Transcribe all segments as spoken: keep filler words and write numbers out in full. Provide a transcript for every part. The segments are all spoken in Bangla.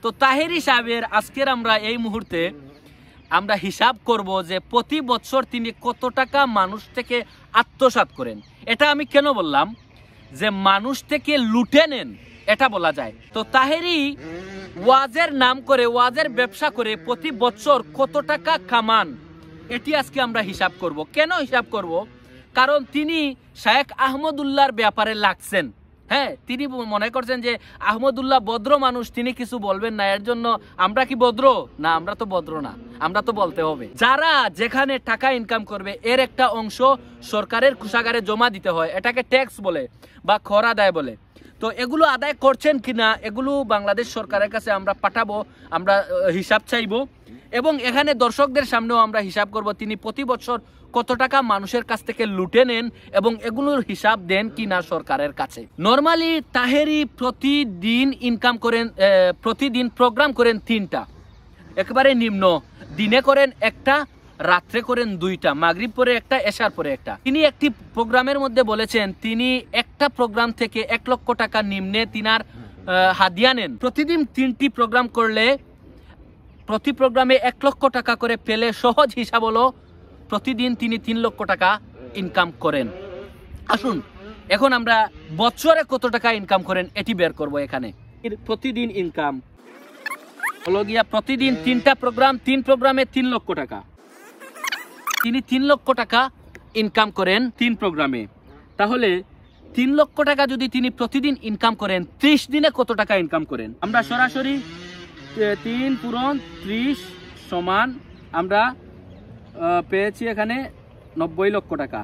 তো তাহেরি সাহেবের আজকের আমরা এই মুহূর্তে আমরা হিসাব করব যে প্রতি বছর তিনি কত টাকা মানুষ থেকে আত্মসাৎ করেন। এটা আমি কেন বললাম যে মানুষ থেকে লুটে নেন, এটা বলা যায়। তো তাহেরি ওয়াজের নাম করে ওয়াজের ব্যবসা করে প্রতি বছর কত টাকা কামান, এটি আজকে আমরা হিসাব করব। কেন হিসাব করব? কারণ তিনি শেখ আহমদুল্লাহর ব্যাপারে লাগছেন। হ্যাঁ, তিনি মনে করছেন যে আহমদুল্লাহ ভদ্র মানুষ, তিনি কিছু বলবেন না, এর জন্য আমরা কি ভদ্র না? আমরা তো ভদ্র না, আমরা তো বলতে হবে। যারা যেখানে টাকা ইনকাম করবে এর একটা অংশ সরকারের কোষাগারে জমা দিতে হয়, এটাকে ট্যাক্স বলে বা কর আদায় বলে। তো এগুলো আদায় করছেন কিনা এগুলো বাংলাদেশ সরকারের কাছে আমরা পাঠাবো, আমরা হিসাব চাইবো এবং এখানে দর্শকদের সামনেও আমরা হিসাব করব তিনি প্রতি বছর কত টাকা মানুষের কাছ থেকে লুটে নেন এবং এগুলোর হিসাব দেন কিনা সরকারের কাছে। নর্মালি তাহেরি প্রতিদিন ইনকাম করেন, প্রতিদিন প্রোগ্রাম করেন তিনটা, একেবারে নিম্ন। দিনে করেন একটা, রাত্রে করেন দুইটা, মাগরিব পরে একটা, এশার পরে একটা। তিনি একটি প্রোগ্রামের মধ্যে বলেছেন তিনি একটা প্রোগ্রাম থেকে এক লক্ষ টাকা নিম্নে তিনার হাদিয়া নেন। প্রতিদিন তিনটি প্রোগ্রাম করলে প্রতি প্রোগ্রামে এক লক্ষ টাকা করে পেলে সহজ হিসাব হলো প্রতিদিন তিনি তিন লক্ষ টাকা ইনকাম করেন। আসুন এখন আমরা বছরে কত টাকা ইনকাম করেন এটি বের করব। এখানে প্রতিদিন ইনকাম হলো গিয়া প্রতিদিন তিনটা প্রোগ্রাম, তিন প্রোগ্রামে তিন লক্ষ টাকা। তিনি তিন লক্ষ টাকা ইনকাম করেন তিন প্রোগ্রামে। তাহলে তিন লক্ষ টাকা যদি তিনি প্রতিদিন ইনকাম করেন, ত্রিশ দিনে কত টাকা ইনকাম করেন? আমরা সরাসরি তিন পূরণ ত্রিশ সমান আমরা পেয়েছি এখানে নব্বই লক্ষ টাকা।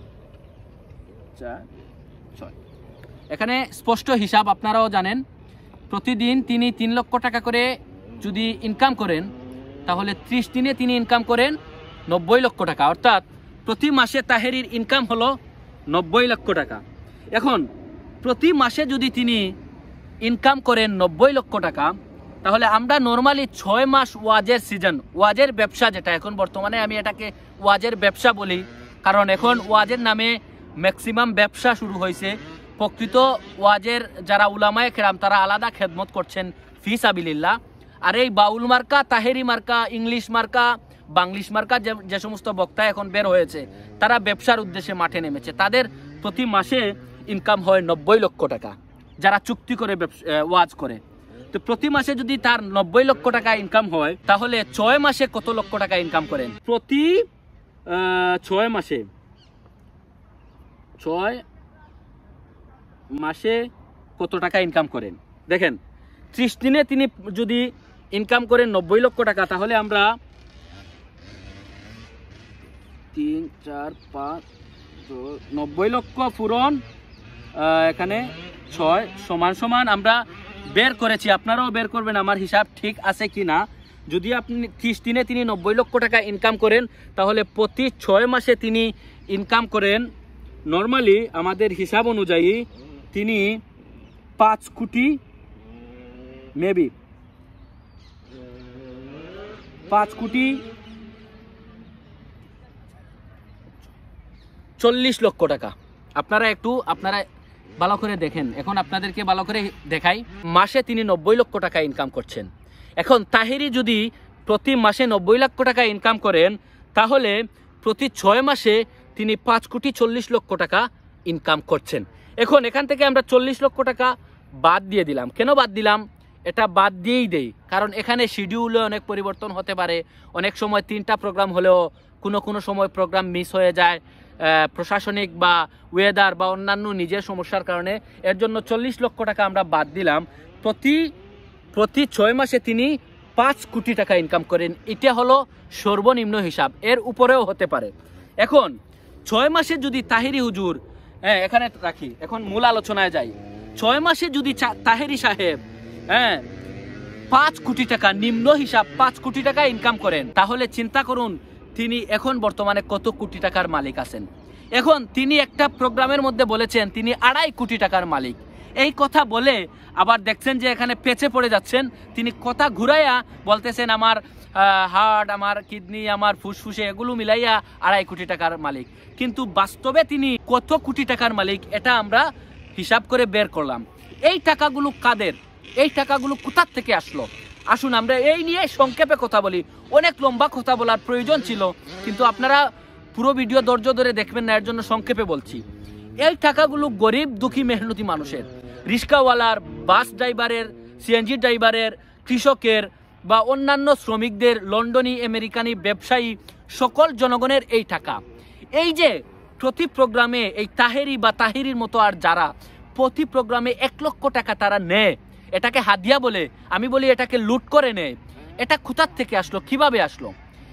চার ছয়, এখানে স্পষ্ট হিসাব আপনারাও জানেন। প্রতিদিন তিনি তিন লক্ষ টাকা করে যদি ইনকাম করেন তাহলে ত্রিশ দিনে তিনি ইনকাম করেন নব্বই লক্ষ টাকা, অর্থাৎ প্রতি মাসে তাহেরির ইনকাম হলো নব্বই লক্ষ টাকা। এখন প্রতি মাসে যদি তিনি ইনকাম করেন নব্বই লক্ষ টাকা, তাহলে আমরা নর্মালি ছয় মাস ওয়াজের সিজন, ওয়াজের ব্যবসা যেটা এখন বর্তমানে আমি এটাকে ওয়াজের ব্যবসা বলি, কারণ এখন ওয়াজের নামে ম্যাক্সিমাম ব্যবসা শুরু হয়েছে। প্রকৃত ওয়াজের যারা উলামায়ে কেরাম তারা আলাদা খেদমত করছেন ফি সাবিলিল্লাহ, আর এই বাউল মার্কা, তাহেরি মার্কা, ইংলিশ মার্কা, বাংলিশ মার্কা যে যে সমস্ত বক্তা এখন বের হয়েছে তারা ব্যবসার উদ্দেশ্যে মাঠে নেমেছে। তাদের প্রতি মাসে ইনকাম হয় নব্বই লক্ষ টাকা যারা চুক্তি করে ওয়াজ করে। তো প্রতি মাসে যদি তার নব্বই লক্ষ টাকা ইনকাম হয় তাহলে ছয় মাসে কত লক্ষ টাকা ইনকাম করেন? প্রতি ছয় মাসে ছয় মাসে কত টাকা ইনকাম করেন দেখেন। ত্রিশ দিনে তিনি যদি ইনকাম করেন নব্বই লক্ষ টাকা, তাহলে আমরা তিন চার পাঁচ নব্বই লক্ষ পূরণ এখানে ছয় সমান সমান আমরা বের করেছি। আপনারাও বের করবেন আমার হিসাব ঠিক আছে কি না। যদি আপনি ত্রিশ দিনে তিনি নব্বই লক্ষ টাকা ইনকাম করেন তাহলে প্রতি ছয় মাসে তিনি ইনকাম করেন নর্মালি আমাদের হিসাব অনুযায়ী তিনি পাঁচ কোটি মেবি পাঁচ কোটি চল্লিশ লক্ষ টাকা। আপনারা একটু আপনারা ভালো করে দেখেন, এখন আপনাদেরকে ভালো করে দেখাই। মাসে তিনি নব্বই লক্ষ টাকা ইনকাম করছেন। এখন তাহেরি যদি প্রতি মাসে নব্বই লক্ষ টাকা ইনকাম করেন তাহলে প্রতি ছয় মাসে তিনি পাঁচ কোটি চল্লিশ লক্ষ টাকা ইনকাম করছেন। এখন এখান থেকে আমরা চল্লিশ লক্ষ টাকা বাদ দিয়ে দিলাম। কেন বাদ দিলাম? এটা বাদ দিয়েই দেই কারণ এখানে শিডিউলে অনেক পরিবর্তন হতে পারে। অনেক সময় তিনটা প্রোগ্রাম হলেও কোনো কোনো সময় প্রোগ্রাম মিস হয়ে যায় প্রশাসনিক বা ওয়েদার বা অন্যান্য নিজের সমস্যার কারণে। এর জন্য চল্লিশ লক্ষ টাকা আমরা বাদ দিলাম। প্রতি প্রতি ছয় মাসে তিনি পাঁচ কোটি টাকা ইনকাম করেন। এটা হলো সর্বনিম্ন হিসাব, এর উপরেও হতে পারে। এখন ছয় মাসে যদি তাহেরি হুজুর, হ্যাঁ এখানে রাখি, এখন মূল আলোচনায় যাই। ছয় মাসে যদি তাহেরি সাহেব হ্যাঁ পাঁচ কোটি টাকা নিম্ন হিসাব পাঁচ কোটি টাকা ইনকাম করেন তাহলে চিন্তা করুন তিনি এখন বর্তমানে কত কোটি টাকার মালিক আছেন। এখন তিনি একটা প্রোগ্রামের মধ্যে বলেছেন তিনি আড়াই কোটি টাকার মালিক। এই কথা বলে আবার দেখছেন যে এখানে পেছে পড়ে যাচ্ছেন। তিনি কথা ঘুরাইয়া বলতেছেন আমার হার্ট, আমার কিডনি, আমার ফুসফুসে এগুলো মিলাইয়া আড়াই কোটি টাকার মালিক। কিন্তু বাস্তবে তিনি কত কোটি টাকার মালিক এটা আমরা হিসাব করে বের করলাম। এই টাকাগুলো কাদের? এই টাকাগুলো কোথা থেকে আসলো? আসুন আমরা এই নিয়ে সংক্ষেপে কথা বলি। অনেক লম্বা কথা বলার প্রয়োজন ছিল, কিন্তু আপনারা পুরো ভিডিও ধৈর্য ধরে দেখবেন না, এর জন্য সংক্ষেপে বলছি। এই টাকাগুলো গরিব দুঃখী মেহনতি মানুষের, রিক্সাওয়ালার, বাস ড্রাইভারের, সিএনজি ড্রাইভারের, কৃষকের বা অন্যান্য শ্রমিকদের, লন্ডনী আমেরিকানি ব্যবসায়ী, সকল জনগণের এই টাকা। এই যে প্রতি প্রোগ্রামে এই তাহেরি বা তাহিরির মতো আর যারা প্রতি প্রোগ্রামে এক লক্ষ টাকা তারা নেয়, এটাকে হাদিয়া বলে, আমি বলি এটাকে লুট করে নেয়। এটা কোথা থেকে আসলো, কিভাবে আসলো?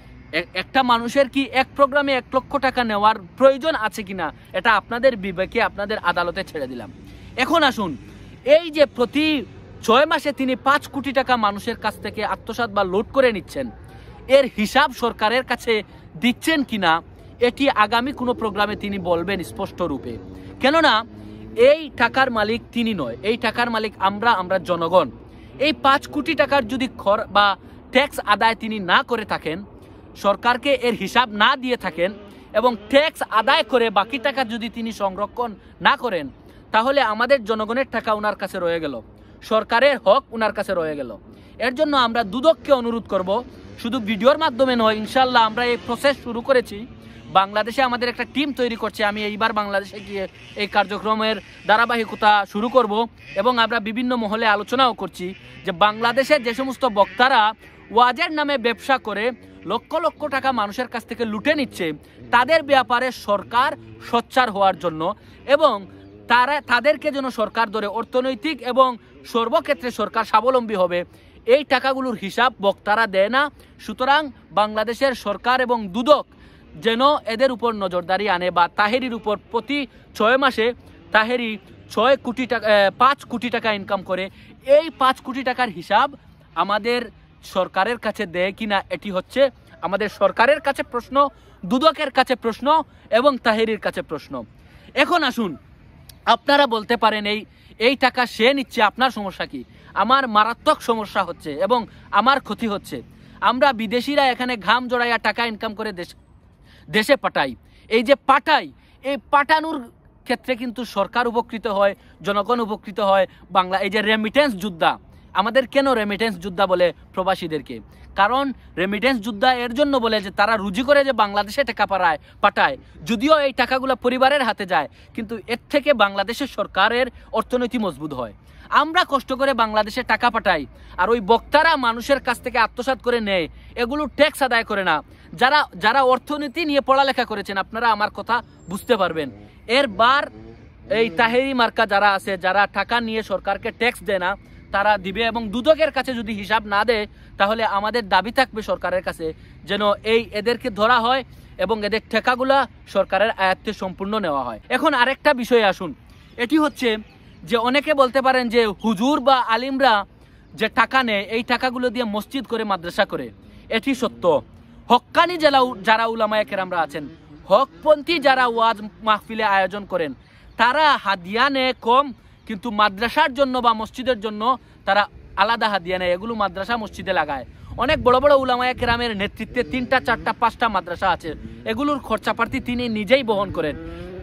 একটা মানুষের কি এক প্রোগ্রামে এক লক্ষ টাকা নেওয়ার প্রয়োজন আছে কিনা, এটা আপনাদের বিবেকে, আপনাদের আদালতে ছেড়ে দিলাম। এখন আসুন, এই যে প্রতি ছয় মাসে তিনি পাঁচ কোটি টাকা মানুষের কাছ থেকে আত্মসাৎ বা লুট করে নিচ্ছেন, এর হিসাব সরকারের কাছে দিচ্ছেন কিনা এটি আগামী কোনো প্রোগ্রামে তিনি বলবেন স্পষ্ট রূপে। কেননা এই টাকার মালিক তিনি নয়, এই টাকার মালিক আমরা, আমরা জনগণ। এই পাঁচ কোটি টাকার যদি খর বা ট্যাক্স আদায় তিনি না করে থাকেন, সরকারকে এর হিসাব না দিয়ে থাকেন এবং ট্যাক্স আদায় করে বাকি টাকা যদি তিনি সংরক্ষণ না করেন, তাহলে আমাদের জনগণের টাকা ওনার কাছে রয়ে গেল, সরকারের হক ওনার কাছে রয়ে গেল। এর জন্য আমরা দুদককে অনুরোধ করব, শুধু ভিডিওর মাধ্যমে নয়, ইনশাল্লাহ আমরা এই প্রসেস শুরু করেছি। বাংলাদেশে আমাদের একটা টিম তৈরি করছে, আমি এইবার বাংলাদেশে গিয়ে এই কার্যক্রমের ধারাবাহিকতা শুরু করব এবং আমরা বিভিন্ন মহলে আলোচনাও করছি যে বাংলাদেশের যে সমস্ত বক্তারা ওয়াজের নামে ব্যবসা করে লক্ষ লক্ষ টাকা মানুষের কাছ থেকে লুটে নিচ্ছে, তাদের ব্যাপারে সরকার সোচ্চার হওয়ার জন্য এবং তারা তাদেরকে যেন সরকার ধরে অর্থনৈতিক এবং সর্বক্ষেত্রে সরকার স্বাবলম্বী হবে। এই টাকাগুলোর হিসাব বক্তারা দেয় না, সুতরাং বাংলাদেশের সরকার এবং দুদক যেন এদের উপর নজরদারি আনে বা তাহেরির উপর প্রতি ছয় মাসে তাহেরি ছয় কোটি টাকা পাঁচ কোটি টাকা ইনকাম করে, এই পাঁচ কোটি টাকার হিসাব আমাদের সরকারের কাছে দেয় কিনা, এটি হচ্ছে আমাদের সরকারের কাছে প্রশ্ন, দুদকের কাছে প্রশ্ন এবং তাহেরির কাছে প্রশ্ন। এখন আসুন, আপনারা বলতে পারেন এই এই টাকা সে নিচ্ছে, আপনার সমস্যা কি? আমার মারাত্মক সমস্যা হচ্ছে এবং আমার ক্ষতি হচ্ছে। আমরা বিদেশিরা এখানে ঘাম জড়াইয়া টাকা ইনকাম করে দেশ দেশে পাঠাই। এই যে পাঠাই, এই পাঠানোর ক্ষেত্রে কিন্তু সরকার উপকৃত হয়, জনগণ উপকৃত হয়। বাংলা এই যে রেমিটেন্স যোদ্ধা, আমাদের কেন রেমিটেন্স যোদ্ধা বলে প্রবাসীদেরকে? কারণ রেমিটেন্স যোদ্ধা এর জন্য বলে যে তারা রুজি করে যে বাংলাদেশে টাকা পাঠায় পাঠায় যদিও এই টাকাগুলো পরিবারের হাতে যায়, কিন্তু এর থেকে বাংলাদেশের সরকারের অর্থনীতি মজবুত হয়। আমরা কষ্ট করে বাংলাদেশে টাকা পাঠাই আর ওই বক্তারা মানুষের কাছ থেকে আত্মসাৎ করে নেয়, এগুলো ট্যাক্স আদায় করে না। যারা যারা অর্থনীতি নিয়ে পড়ালেখা করেছেন, আপনারা আমার কথা বুঝতে পারবেন। এরবার এই তাহেরি মার্কা যারা আছে, যারা টাকা নিয়ে সরকারকে ট্যাক্স দেয় না, তারা দিবে এবং দুদকের কাছে যদি হিসাব না দেয়, তাহলে আমাদের দাবি থাকবে সরকারের কাছে যেন এই এদেরকে ধরা হয় এবং এদের টাকাগুলা সরকারের আয়ত্তে সম্পূর্ণ নেওয়া হয়। এখন আরেকটা বিষয়ে আসুন, এটি হচ্ছে যে অনেকে বলতে পারেন যে হুজুর বা আলিমরা যে টাকা নেয়, এই টাকাগুলো দিয়ে মসজিদ করে, মাদ্রাসা করে। এটি সত্য। হক্কানি যারা যারা উলামায়ে কেরামরা আছেন, হকপন্থী যারা ওয়াজ মাহফিলে আয়োজন করেন, তারা হাদিয়া নেয় কম, কিন্তু মাদ্রাসার জন্য বা মসজিদের জন্য তারা আলাদা হাদিয়া নেয়, এগুলো মাদ্রাসা মসজিদে লাগায়। অনেক বড় বড় উলামায়ে কেরামের নেতৃত্বে তিনটা চারটা পাঁচটা মাদ্রাসা আছে, এগুলোর খরচাপাতি তিনি নিজেই বহন করেন।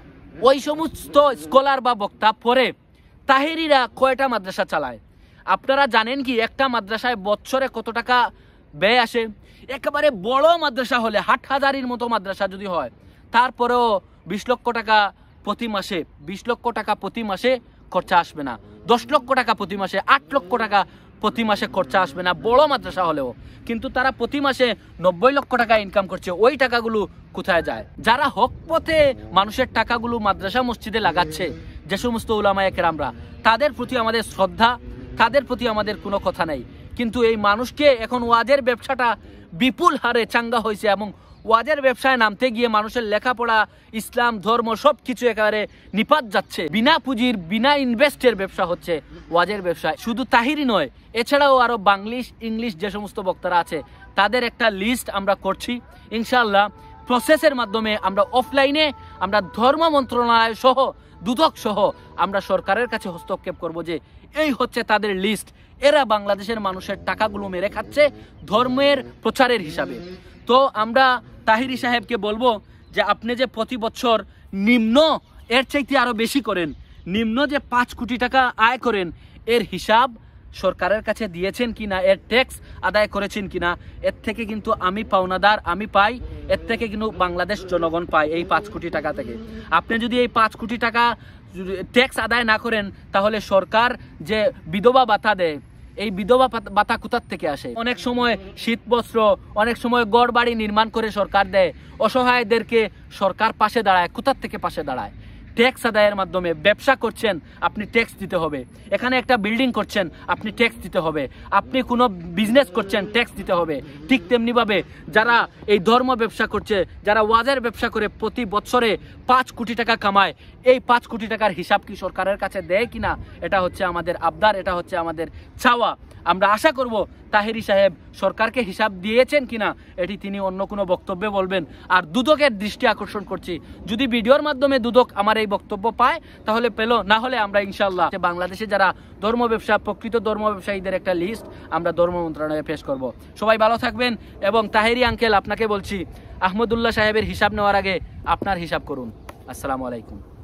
ওই সমস্ত স্কলার বা বক্তা পরে তাহেরিরা কয়টা মাদ্রাসা চালায়? আপনারা জানেন কি একটা মাদ্রাসায় বছরে কত টাকা ব্যয় আসে? একেবারে বড় মাদ্রাসা হলে, হাট হাজারির মতো মাদ্রাসা যদি হয়, তারপরেও বিশ লক্ষ টাকা প্রতি মাসে বিশ লক্ষ টাকা প্রতি মাসে খরচা আসবে না, দশ লক্ষ টাকা প্রতি মাসে, আট লক্ষ টাকা প্রতি মাসে খরচা আসবে না বড় মাদ্রাসা হলেও। কিন্তু তারা প্রতি মাসে নব্বই লক্ষ টাকা ইনকাম করছে। ওই টাকাগুলো কোথায় যায়? যারা হক পথে মানুষের টাকাগুলো মাদ্রাসা মসজিদে লাগাচ্ছে, যে সমস্ত উলামায়ে কেরামরা, তাদের প্রতি আমাদের শ্রদ্ধা, তাদের প্রতি আমাদের কোনো কথা নেই। কিন্তু এই মানুষকে এখন ওয়াজের ব্যবসাটা বিপুল হারে চাঙ্গা হয়েছে এবং ওয়াজের ব্যবসায় নামতে গিয়ে মানুষের লেখাপড়া, ইসলাম ধর্ম সব কিছু একেবারে নিপাত যাচ্ছে। বিনা পুঁজির, বিনা ইনভেস্টের ব্যবসা হচ্ছে ওয়াজের ব্যবসায়। শুধু তাহিরি নয়, এছাড়াও আরও বাংলিশ, ইংলিশ যে সমস্ত বক্তারা আছে, তাদের একটা লিস্ট আমরা করছি। ইনশাআল্লাহ প্রসেসের মাধ্যমে আমরা অফলাইনে আমরা ধর্ম মন্ত্রণালয় সহ, দুদক সহ আমরা সরকারের কাছে হস্তক্ষেপ করব যে এই হচ্ছে তাদের লিস্ট, এরা বাংলাদেশের মানুষের টাকাগুলো মেরে খাচ্ছে ধর্মের প্রচারের হিসাবে। তো আমরা তাহিরি সাহেবকে বলবো যে আপনি যে প্রতি বছর নিম্ন, এর চাইতে আরো বেশি করেন, নিম্ন যে পাঁচ কোটি টাকা আয় করেন, এর হিসাব সরকারের কাছে দিয়েছেন কিনা, এর ট্যাক্স আদায় করেছেন কিনা, এর থেকে কিন্তু আমি পাওনাদার, আমি পাই, এর থেকে কিন্তু বাংলাদেশ জনগণ পায় এই পাঁচ কোটি টাকা থেকে। আপনি যদি এই পাঁচ কোটি টাকা ট্যাক্স আদায় না করেন তাহলে সরকার যে বিধবা ভাতা দেয়, এই বিধবা ভাতা কোথার থেকে আসে? অনেক সময় শীত বস্ত্র, অনেক সময় গড় বাড়ি নির্মাণ করে সরকার দেয়, অসহায়দেরকে সরকার পাশে দাঁড়ায়। কোথার থেকে পাশে দাঁড়ায়? ট্যাক্স আদায়ের মাধ্যমে। ব্যবসা করছেন, আপনি ট্যাক্স দিতে হবে। এখানে একটা বিল্ডিং করছেন, আপনি ট্যাক্স দিতে হবে। আপনি কোনো বিজনেস করছেন, ট্যাক্স দিতে হবে। ঠিক তেমনিভাবে যারা এই ধর্ম ব্যবসা করছে, যারা ওয়াজের ব্যবসা করে প্রতি বছরে পাঁচ কোটি টাকা কামায়, এই পাঁচ কোটি টাকার হিসাব কি সরকারের কাছে দেয় কিনা, এটা হচ্ছে আমাদের আবদার, এটা হচ্ছে আমাদের চাওয়া। আমরা আশা করব তাহেরি সাহেব সরকারকে হিসাব দিয়েছেন কিনা এটি তিনি অন্য কোনো বক্তব্যে বলবেন। আর দুদকের দৃষ্টি আকর্ষণ করছি, যদি ভিডিওর মাধ্যমে দুদক আমার এই বক্তব্য পায় তাহলে পেল, না হলে আমরা ইনশাল্লাহ বাংলাদেশে যারা ধর্ম ব্যবসা, প্রকৃত ধর্ম ব্যবসায়ীদের একটা লিস্ট আমরা ধর্ম মন্ত্রণালয়ে পেশ করব। সবাই ভালো থাকবেন। এবং তাহেরি আঙ্কেল, আপনাকে বলছি আহমদুল্লাহ সাহেবের হিসাব নেওয়ার আগে আপনার হিসাব করুন। আসসালামু আলাইকুম।